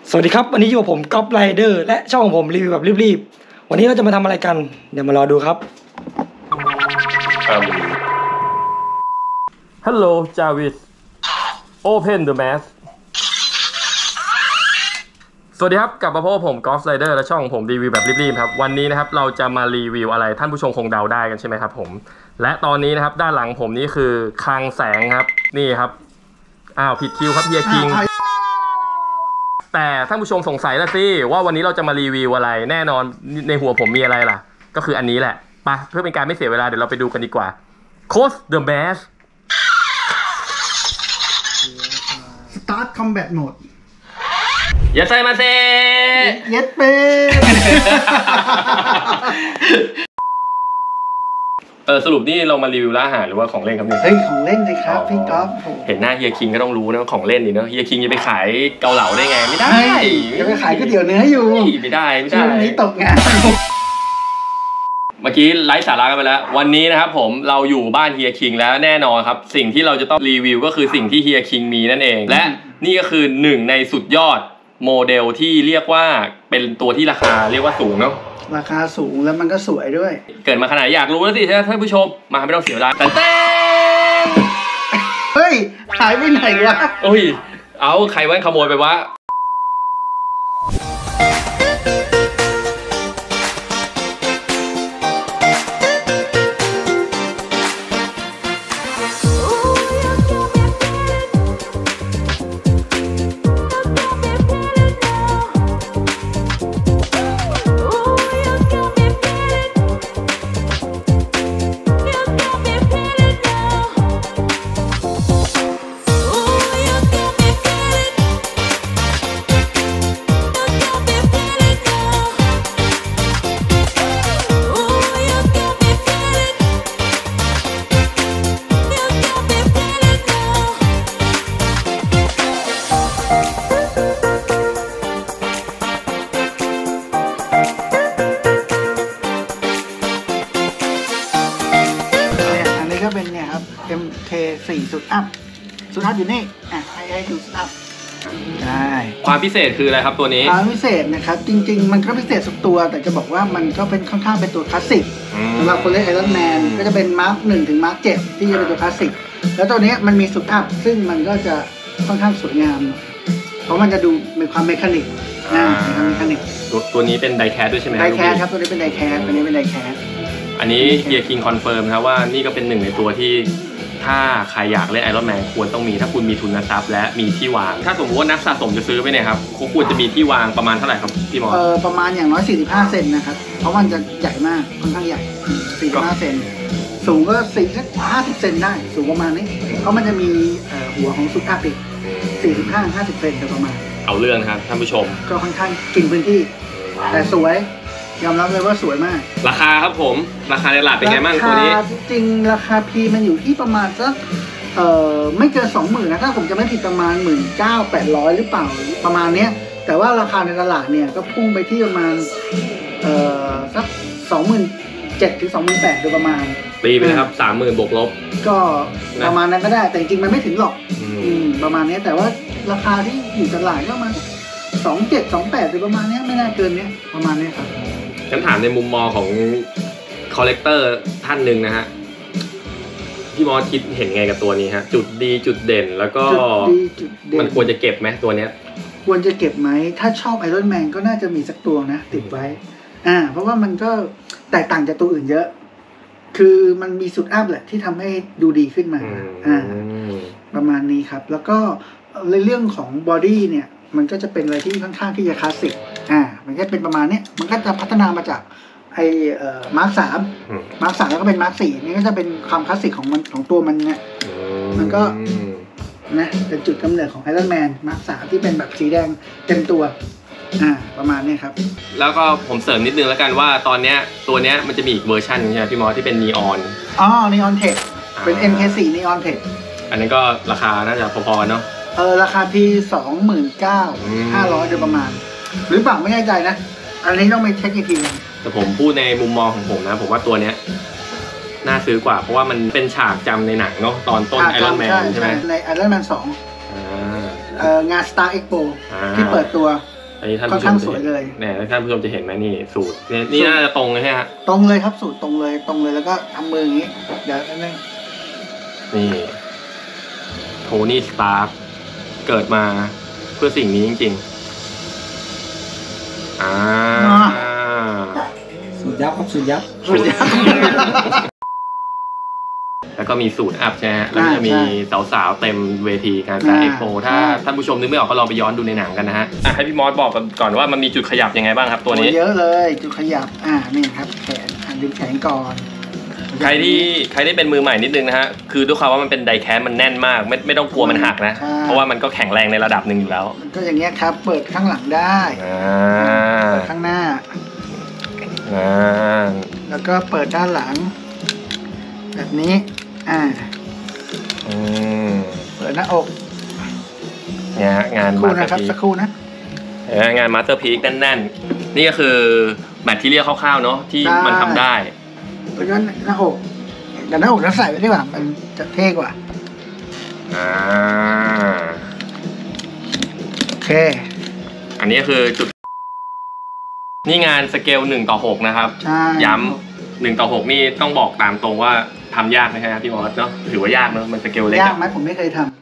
สวัสดีครับวันนี้อยู่กับผมก๊อฟไรเดอร์และช่องของผมรีวิวแบบรีบๆวันนี้เราจะมาทำอะไรกันเดี๋ยวมารอดูครับ Hello Jarvis Open the mask สวัสดีครับกลับมาพบกับผมก๊อฟไรเดอร์และช่องของผมรีวิวแบบรีบๆครับวันนี้นะครับเราจะมารีวิวอะไรท่านผู้ชมคงเดาได้กันใช่ไหมครับผมและตอนนี้นะครับด้านหลังผมนี่คือคลังแสงครับนี่ครับผิดคิวครับเฮียคิงแต่ท่านผู้ชมสงสัยแล้วสิว่าวันนี้เราจะมารีวิวอะไรแน่นอนในหัวผมมีอะไรล่ะก็คืออันนี้แหละไปเพื่อเป็นการไม่เสียเวลาเดี๋ยวเราไปดูกันดีกว่า Close the mask Start Combat Mode อย่าใส่มาเซเย็ดเป้สรุปนี่เรามารีวิวร้านอาหารหรือว่าของเล่นครับเนี่ยเฮ้ยของเล่นเลยครับพี่ก๊อฟเห็นหน้าเฮียคิงก็ต้องรู้นะของเล่นนี่เนาะเฮียคิงจะไปขายเกาเหลาได้ไงไม่ได้จะไปขายก๋วยเตี๋ยวเนื้ออยู่ไม่ได้ช่วงนี้ตกงานเมื่อกี้ไลฟ์สาระกันไปแล้ววันนี้นะครับผมเราอยู่บ้านเฮียคิงแล้วแน่นอนครับสิ่งที่เราจะต้องรีวิวก็คือสิ่งที่เฮียคิงมีนั่นเองและนี่ก็คือหนึ่งในสุดยอดโมเดลที่เรียกว่าเป็นตัวที่ราคาเรียกว่าสูงเนาะราคาสูงแล้วมันก็สวยด้วยเกิดมาขนาดอยากรู้แล้วสิท่านผู้ชมมาไม่ต้องเสียเวลาแต่เฮ้ยหายไปไหนวะโอ้ยเอาใครวันขโมยไปวะเป็นเนี่ยครับ MK4 Suit-Up อยู่นี่ให้ดู Suit-Up ได้ความพิเศษคืออะไรครับตัวนี้ความพิเศษนะครับจริงๆมันก็พิเศษทุกตัวแต่จะบอกว่ามันก็เป็นค่อนข้างเป็นตัวคลาสสิกสำหรับคนเล่นไอรอนแมนก็จะเป็นมาร์ค1ถึงมาร์ค7ที่จะเป็นตัวคลาสสิกแล้วตัวนี้มันมี Suit-Up ซึ่งมันก็จะค่อนข้างสวยงามเพราะมันจะดูมีความเมคานิกเมคานิกตัวนี้เป็นไดแคสด้วยใช่ไหมไดแคสครับตัวนี้เป็นไดแคสตัวนี้เป็นไดแคสอันนี้เฮียคิงคอนเฟิร์มครับว่านี่ก็เป็นหนึ่งในตัวที่ถ้าใครอยากเล่นไอรอนแมนควรต้องมีถ้าคุณมีทุนทรัพย์และมีที่วางถ้าสมมติว่านักสะสมจะซื้อไปเนี่ยครับควรจะมีที่วางประมาณเท่าไหร่ครับพี่หมอประมาณอย่างน้อย45 เซนนะครับเพราะมันจะใหญ่มากค่อนข้างใหญ่45 เซนสูงก็50 เซนได้สูงประมาณนี้เพราะมันจะมีหัวของซุปอัพอีก45-50 เซนโดยประมาณเอาเรื่องครับท่านผู้ชมก็ค่อนข้างกินพื้นที่แต่สวยยอมรับเลยว่าสวยมากราคาครับผมราคาในตลาดเป็นไงบ้างตัวนี้จริงราคาพีมันอยู่ที่ประมาณสักไม่เกิน 20,000 นะถ้าผมจะไม่ผิดประมาณ 19,800 หรือเปล่าประมาณเนี้ยแต่ว่าราคาในตลาดเนี่ยก็พุ่งไปที่ประมาณสัก 27,000 ถึง 28,000 โดยประมาณปีไปนะครับ 30,000 บวกลบก็ประมาณนั้นก็ได้แต่จริงๆมันไม่ถึงหรอกประมาณนี้แต่ว่าราคาที่อยู่ตลาดก็ประมาณ27 28หรือประมาณนี้ไม่น่าเกินนี้ประมาณนี้ครับฉันถามในมุมมองของคอลเลกเตอร์ท่านหนึ่งนะฮะพี่มอสคิดเห็นไงกับตัวนี้ฮะจุดดีจุดเด่นแล้วก็มันควรจะเก็บไหมตัวเนี้ยควรจะเก็บไหมถ้าชอบไอรอนแมนก็น่าจะมีสักตัวนะติดไว้เพราะว่ามันก็แตกต่างจากตัวอื่นเยอะคือมันมีสุดอัพแหละที่ทำให้ดูดีขึ้นมาประมาณนี้ครับแล้วก็ในเรื่องของบอดี้เนี่ยมันก็จะเป็นอะไรที่ค่อนข้างที่จะคลาสสิกมันก็เป็นประมาณนี้มันก็จะพัฒนามาจากไอ้มาร์ค3แล้วก็เป็นมาร์ค4นี่ก็จะเป็นความคลาสสิกของมันของตัวมันเนี่ยมันก็นะเป็นจุดกำเนิดของไอรอนแมนมาร์ค3ที่เป็นแบบสีแดงเต็มตัวประมาณนี้ครับแล้วก็ผมเสริมนิดนึงแล้วกันว่าตอนเนี้ยตัวเนี้ยมันจะมีอีกเวอร์ชันใช่ไหมพี่มอสที่เป็นนีออนนีออนเทคเป็น MK4 นีออนเทคอันนี้ก็ราคาน่าจะพอๆเนาะราคาที่ 29,500 โดยประมาณหรือเปล่าไม่แน่ใจนะอันนี้ต้องไปเช็คอีกทีนึงแต่ผมพูดในมุมมองของผมนะผมว่าตัวเนี้ย น่าซื้อกว่าเพราะว่ามันเป็นฉากจำในหนังเนาะตอนต้นไอรอนแมนใช่ไหมในไอรอนแมน2งาน Star Expo ที่เปิดตัวอันนี้ท่านค่อนข้างสวยเลยเนี่ยท่านผู้ชมจะเห็นไหมนี่สูตรนี่น่าจะตรงเลยฮะตรงเลยครับสูตรตรงเลยแล้วก็ทำมืออย่างนี้เดี๋ยวนึงนี่โทนี่สตาร์ฟเกิดมาเพื่อสิ่งนี้จริงๆสุดยับครับสุดยับแล้วก็มีสูตรอัพใช่ไหมแล้วก็จะมีสาวๆเต็มเวทีการแสดงเอ็กโปถ้าท่านผู้ชมนึกไม่ออกก็ลองไปย้อนดูในหนังกันนะฮะให้พี่มอสบอกก่อนว่ามันมีจุดขยับยังไงบ้างครับตัวนี้เยอะเลยจุดขยับนี่ครับแขนดึงแขนก่อนใครที่เป็นมือใหม่นิดนึงนะฮะคือด้วยความว่ามันเป็นไดแคสมันแน่นมากไม่ต้องกลัวมันหักนะเพราะว่ามันก็แข็งแรงในระดับหนึ่งอยู่แล้วก็อย่างเงี้ยครับเปิดข้างหลังได้เปิดข้างหน้าแล้วก็เปิดด้านหลังแบบนี้เปิดหน้าอกเนี่ยงานมาสเตอร์พีซสักครู่นะงานมาสเตอร์พีซแน่นๆนี่ก็คือแมทที่เรียกคร่าวๆเนาะที่มันทำได้แล้วก็หน้าอกแต่หน้าอกเราใส่ไว้ดีกว่ามันจะเท่กว่าโอเคอันนี้คือจุดนี่งานสเกล1:6นะครับย้ำ1:6นี่ต้องบอกตามตรงว่าทำยากไหมครับพี่มอสเนาะถือว่ายากเนาะมันสเกลเล็กยากไหมผมไม่เคยทำ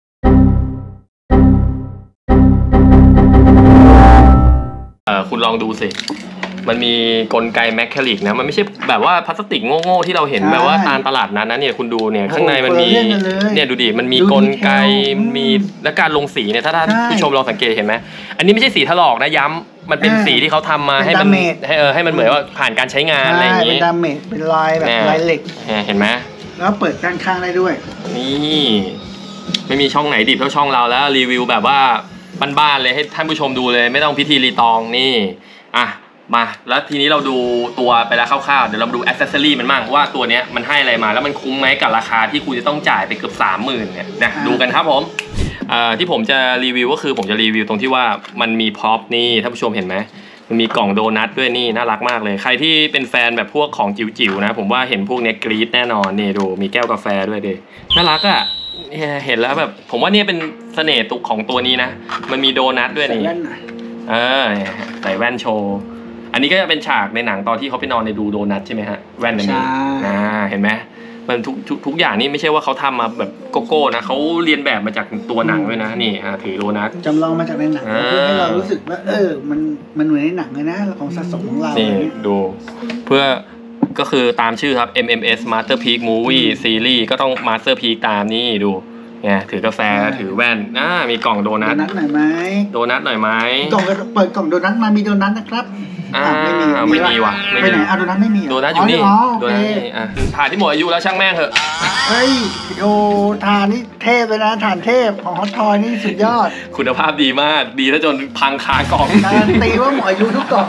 คุณลองดูสิมันมีกลไกแมคคานิกนะมันไม่ใช่แบบว่าพลาสติกโง่ๆที่เราเห็นแบบว่าตามตลาดนั้นนะเนี่ยคุณดูเนี่ยข้างในมันมีเนี่ยดูดิมันมีกลไกมีและการลงสีเนี่ยถ้าท่านผู้ชมลองสังเกตเห็นไหมอันนี้ไม่ใช่สีถลอกนะย้ำมันเป็นสีที่เขาทำมาให้มันให้มันเหมือนว่าผ่านการใช้งานอะไรอย่างงี้เป็นดาเมจเป็นลายแบบลายเหล็กเห็นไหมแล้วเปิดด้านข้างได้ด้วยนี่ไม่มีช่องไหนดิบเท่าช่องเราแล้วรีวิวแบบว่าบ้านๆเลยให้ท่านผู้ชมดูเลยไม่ต้องพิธีรีตองนี่มาแล้วทีนี้เราดูตัวไปแล้วคร่าวๆเดี๋ยวเราดูแอคเซสซอรี่มันบ้างว่าตัวเนี้ยมันให้อะไรมาแล้วมันคุ้มไหมกับราคาที่คุณจะต้องจ่ายไปเกือบ 30,000 เนี่ยนะดูกันครับผมที่ผมจะรีวิวก็คือผมจะรีวิวตรงที่ว่ามันมีพ็อปนี่ท่านผู้ชมเห็นไหมมันมีกล่องโดนัทด้วยนี่น่ารักมากเลยใครที่เป็นแฟนแบบพวกของจิ๋วๆนะผมว่าเห็นพวกเนี้ยกรี๊ดแน่นอนนี่ดูมีแก้วกาแฟด้วยดิน่ารักอ่ะเห็นแล้วแบบผมว่านี่เป็นเสน่ห์ของตัวนี้นะมันมีโดนัทด้วยนี่ใส่แว่นโชว์อันนี้ก็จะเป็นฉากในหนังตอนที่เขาไปนอนในดูโดนัทใช่ไหมฮะแว่นอันนี้เห็นไหมมันทุกอย่างนี่ไม่ใช่ว่าเขาทำมาแบบโกโก้นะเขาเรียนแบบมาจากตัวหนังด้วยนะนี่ถือโดนัทจำลองมาจากในหนังเพื่อให้เรารู้สึกว่ามันเหมือนในหนังเลยนะของสะสมของเรานี่ดูเพื่อก็คือตามชื่อครับ MMS Masterpiece Movie Series ก็ต้อง Masterpiece ตามนี่ดูเนี่ยถือกาแฟถือแว่นมีกล่องโดนัทหน่อยไหมโดนัทหน่อยไหมกล่องเปิดกล่องโดนัทมามีโดนัทนะครับไม่มีว่ะไปไหนโดนัทไม่มีโดนัทอยู่นี่โดนัทนี่ถ่านที่หมดอายุแล้วช่างแม่งเถอะเฮ้ยทานนี่เทพเลยนะทานเทพของฮอตทอยนี่สุดยอดคุณภาพดีมากดีแล้วจนพังคากล่องการันตีว่าหมดอายุทุกกล่อง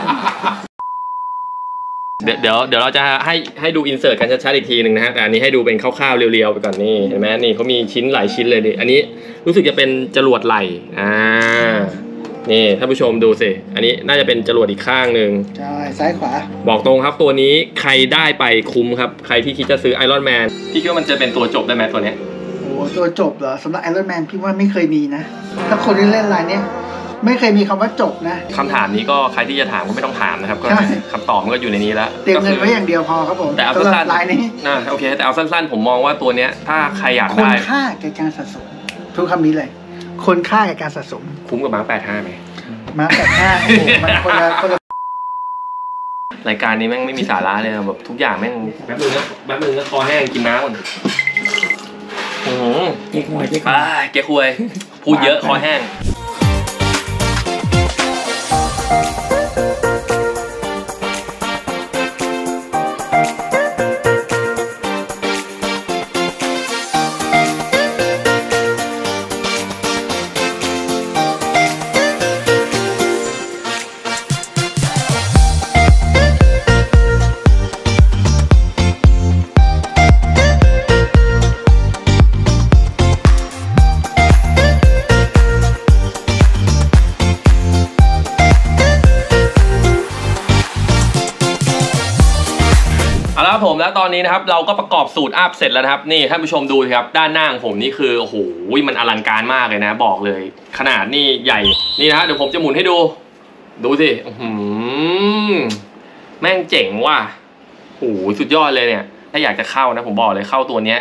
เดี๋ยวเราจะให้ดูอินเสิร์ตกันชัดๆอีกทีหนึ่งนะฮะแต่อันนี้ให้ดูเป็นคร่าวๆเรียวๆไปก่อนนี่เห็นไหมนี่เขามีชิ้นหลายชิ้นเลยดิอันนี้รู้สึกจะเป็นจรวดไหลนี่ท่านผู้ชมดูสิอันนี้น่าจะเป็นจรวดอีกข้างหนึ่งใช่ซ้ายขวาบอกตรงครับตัวนี้ใครได้ไปคุ้มครับใครที่คิดจะซื้อไอรอนแมนพี่คิดว่ามันจะเป็นตัวจบได้ไหมตัวเนี้ยโอ้ตัวจบเหรอสำหรับไอรอนแมนพี่ว่าไม่เคยมีนะถ้าคนที่เล่นรายนี้ไม่เคยมีคำว่าจบนะคำถามนี้ก็ใครที่จะถามก็ไม่ต้องถามนะครับก็คำตอบมันก็อยู่ในนี้แล้วเตรียมเงินไว้อย่างเดียวพอครับผมแต่เอาสั้นๆลายนี้โอเคแต่เอาสั้นๆผมมองว่าตัวเนี้ยถ้าใครอยากได้คนค่าแก่การสะสมทุกคำนี้เลยคนค่าแก่การสะสมคุ้มกับMark 85ไหม Mark 85โอ้โหมันคนละรายการนี้แม่งไม่มีสาระเลยแบบทุกอย่างแม่งแป๊บนึงก็คอแห้งกินน้ำก่อนเก๊กฮวยพูดเยอะคอแห้งผมแล้วตอนนี้นะครับเราก็ประกอบสูตรอัพเสร็จแล้วนะครับนี่ท่านผู้ชมดูครับด้านหน้าของผมนี่คือโอ้โหมันอลังการมากเลยนะบอกเลยขนาดนี่ใหญ่นี่นะฮะเดี๋ยวผมจะหมุนให้ดูดูสิแม่งเจ๋งว่ะโหสุดยอดเลยเนี่ยถ้าอยากจะเข้านะผมบอกเลยเข้าตัวเนี้ย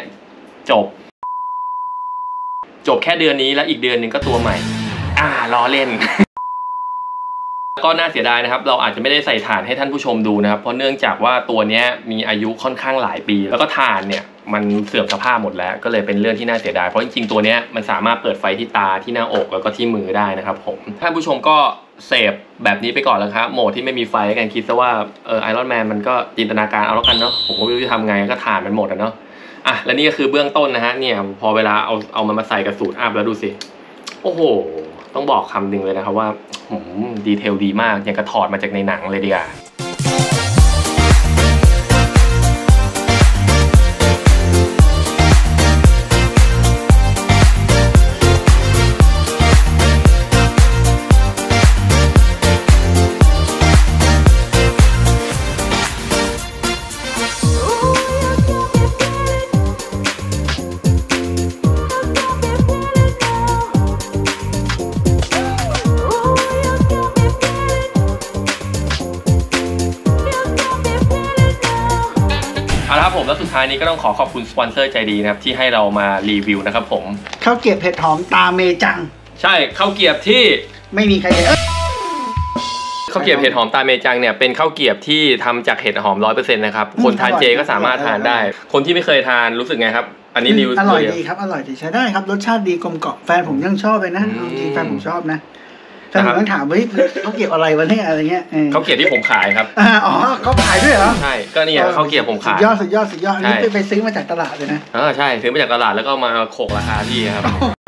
จบแค่เดือนนี้แล้วอีกเดือนหนึ่งก็ตัวใหม่ล้อเล่น ก็น่าเสียดายนะครับเราอาจจะไม่ได้ใส่ถ่านให้ท่านผู้ชมดูนะครับเพราะเนื่องจากว่าตัวนี้มีอายุค่อนข้างหลายปีแล้วก็ถ่านเนี่ยมันเสื่อมสภาพหมดแล้วก็เลยเป็นเรื่องที่น่าเสียดายเพราะจริงๆตัวนี้มันสามารถเปิดไฟที่ตาที่หน้าอกแล้วก็ที่มือได้นะครับผมท่านผู้ชมก็เสพแบบนี้ไปก่อนแล้วครับโหมดที่ไม่มีไฟกันคิดซะว่าไอรอนแมนมันก็จินตนาการเอาแล้วกันเนาะผมก็ไม่รู้จะทำไงก็ถ่านมันหมดเนาะและนี่ก็คือเบื้องต้นนะฮะเนี่ยพอเวลาเอามันมาใส่กับสูตรอัพแล้วดูสิโอ้โหต้องบอกคำหนึ่งเลยนะครับว่าดีเทลดีมากอย่างกระถอดมาจากในหนังเลยดีกว่าครับผมแล้วสุดท้ายนี้ก็ต้องขอบคุณสปอนเซอร์ใจดีนะครับที่ให้เรามารีวิวนะครับผมข้าวเกรี๊ยวเผ็ดหอมตาเมจังใช่ข้าวเกรี๊ยวที่ไม่มีใครเห็นข้าวเกรี๊ยวเห็ดหอมตาเมจังเนี่ยเป็นข้าวเกรี๊ยวที่ทำจากเห็ดหอม 100% นะครับคนทานเจก็สามารถทานได้คนที่ไม่เคยทานรู้สึกไงครับอันนี้รีวิวอร่อยดีครับอร่อยดีใช้ได้ครับรสชาติดีกลมกล่อมแฟนผมยังชอบเลยนะจริงแฟนผมชอบนะแต่ผมต้องถามว่าเขาเกี่ยวอะไรวะเนี่ยอะไรเงี้ยเขาเกี่ยวที่ผมขายครับอ๋อเขาขายด้วยเหรอใช่ก็นี่เขาเกี่ยวผมขายสุดยอดอันนี้ไปซื้อมาจากตลาดเลยนะใช่ซื้อมาจากตลาดแล้วก็มาโขกราคาที่ครับ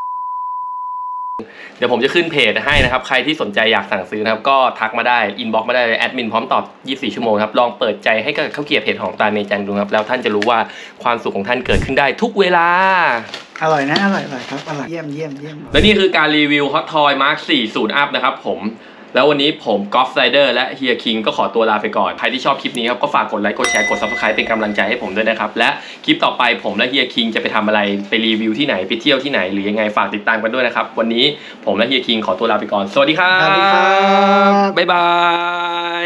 เดี๋ยวผมจะขึ้นเพจให้นะครับใครที่สนใจอยากสั่งซื้อนะครับก็ทักมาได้อินบ็อกซ์มาได้เลยแอดมินพร้อมตอบ24 ชั่วโมงครับลองเปิดใจให้กับข้าวเกรี๊ยวเห็ดหอมตาเมจังดูครับแล้วท่านจะรู้ว่าความสุขของท่านเกิดขึ้นได้ทุกเวลาอร่อยนะอร่อยครับอร่อยเยี่ยมและนี่คือการรีวิว Hot Toy Mark 4 Suit-Up นะครับผมแล้ววันนี้ผมกอล์ฟไรเดอร์และเฮียคิงก็ขอตัวลาไปก่อนใครที่ชอบคลิปนี้ครับก็ฝากกดไลค์กดแชร์กด Subscribe เป็นกำลังใจให้ผมด้วยนะครับและคลิปต่อไปผมและเฮียคิงจะไปทำอะไรไปรีวิวที่ไหนไปเที่ยวที่ไหนหรือยังไงฝากติดตามกันด้วยนะครับวันนี้ผมและเฮียคิงขอตัวลาไปก่อนสวัสดีครับบ๊ายบาย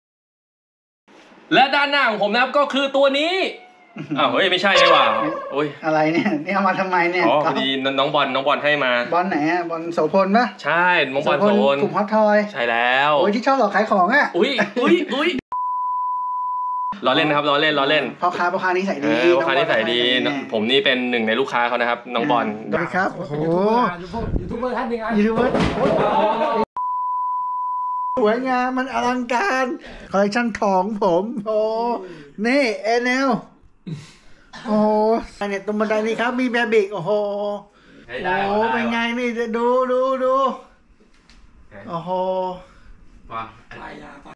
และด้านหน้าของผมนะครับก็คือตัวนี้เฮ้ยไม่ใช่เลยว่ะโอ้ยอะไรเนี่ยนี่เอามาทำไมเนี่ยพอดีน้องบอลให้มาบอลไหนบอลโสพลปะใช่น้องบอลโสพลกลุ่มฮอตทอยใช่แล้วโอ้ยที่ชอบหลอกขายของอ่ะอุ้ยล้อเล่นนะครับล้อเล่นพ่อค้านี้ใส่ดีพ่อค้านี้ใส่ดีผมนี่เป็นหนึ่งในลูกค้าเขานะครับน้องบอลสวัสดีครับโอ้โหยูทูบเบอร์ท่านหนึ่งยูทูบเบอร์สวยงามมันอลังการคอลเลคชั่นของผมโอ้นี่NLโอ้เนี่ยตรงบันไดนี่ครับมีแบบบิกโอ้โหเป็นไงนี่ดูโอ้โห